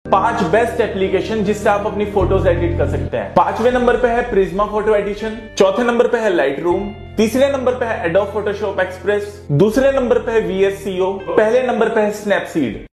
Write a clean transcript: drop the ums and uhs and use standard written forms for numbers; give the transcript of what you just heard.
5 best application जिससे आप अपनी फोटोज एडिट कर सकते हैं। 5वें नंबर पे है प्रिज्मा फोटो एडिशन, चौथे नंबर पे है लाइट रूम, तीसरे नंबर पे है एडोब फोटोशॉप एक्सप्रेस, दूसरे नंबर पे है VSCO, पहले नंबर पे है स्नैपसीड।